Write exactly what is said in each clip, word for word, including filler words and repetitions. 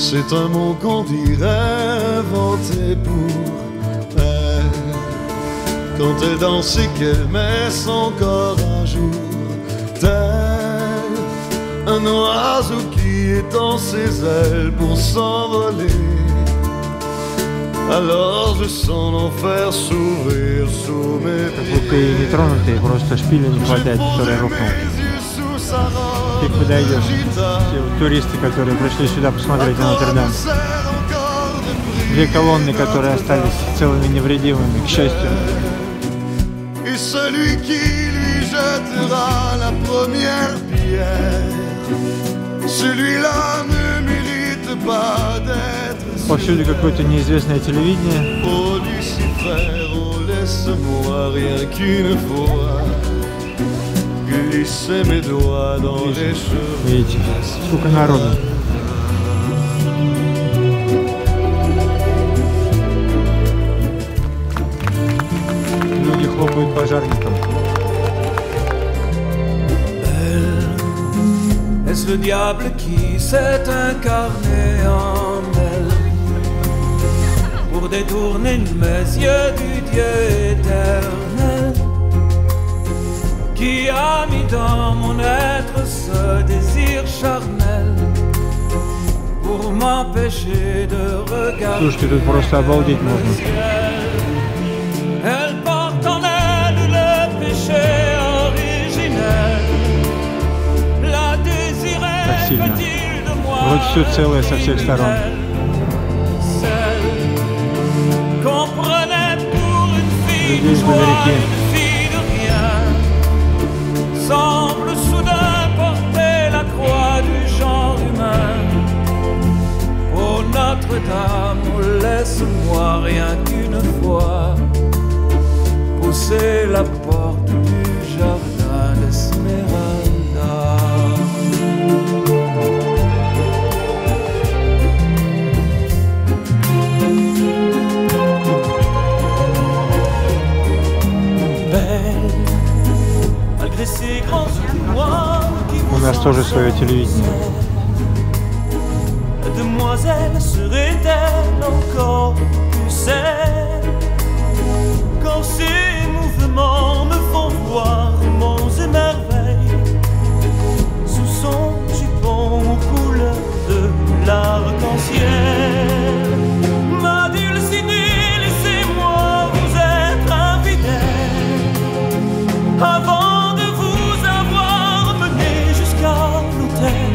C'est un mot qu'on dirait inventé pour elle, quand elle danse et qu'elle met son corps à jour, tel un oiseau qui étend ses ailes pour s'envoler. Alors je sens l'enfer s'ouvrir sous mes Как будто и не тронутые, просто шпиля не хватает, который рухнул. Ты куда идешь? Все вот туристы, которые пришли сюда посмотреть на Нотр-Дам. Две колонны, которые остались целыми невредимыми, к счастью. Et celui qui lui jettera la première pierre, celui-là ne mérite pas d'être. Повсюду какое-то неизвестное телевидение. Oh Lucifer, oh laisse-moi rien qu'une fois glisser mes doigts dans les cheveux. Видите, сколько народу. Люди хлопают пожарникам. Elle, est-ce le diable qui s'est incarné en elle pour détourner mes yeux du Dieu éternel, qui a mis dans mon être ce désir charnel pour m'empêcher de regarder. Слушайте, тут просто обалдеть можно. Elle porte en elle le péché originel. La désirait fait-il de moi. Вот все целое со всех сторон. Celle qu'on prenait pour une fille de joie, une fille de rien, semble soudain porter la croix du genre humain. Oh Notre-Dame, laisse-moi rien qu'une fois pousser la porte du jardin d'Esmeralda. Belle, malgré ses grands yeux noirs qui У нас тоже свое телевидение. Demoiselle serait-elle encore plus saine quand ses mouvements me font voir monts et merveilles sous son jupon aux couleurs de l'arc-en-ciel? Ma dulcinée, laissez-moi vous être infidèle avant de vous avoir mené jusqu'à l'autel.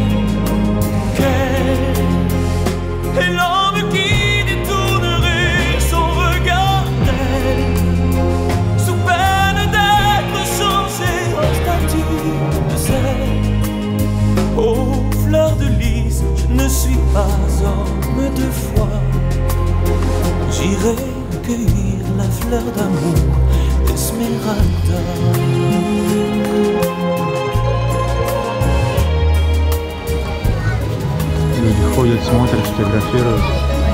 Et l'homme qui détournerait son regard d'elle, sous peine d'être changé en statue de sel. Ô fleur de lys, je ne suis pas homme de foi. J'irai cueillir la fleur d'amour d'Esmeralda. Люди ходят, смотрят, фотографируют.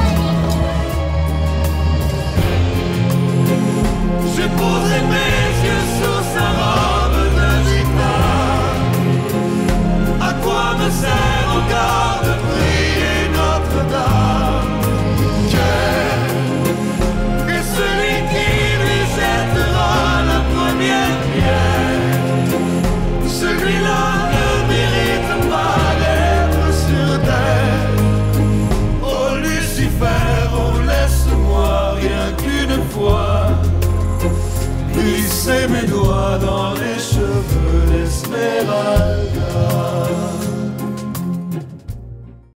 Je poserai mes yeux sous sa robe de gitane. À quoi me sert encore de prier Notre-Dame? Et celui qui lui jettera la première pierre, celui-là ne mérite pas d'être sur terre. Oh Lucifer, oh laisse-moi rien qu'une fois glisser mes doigts dans les cheveux d'Esmeralda.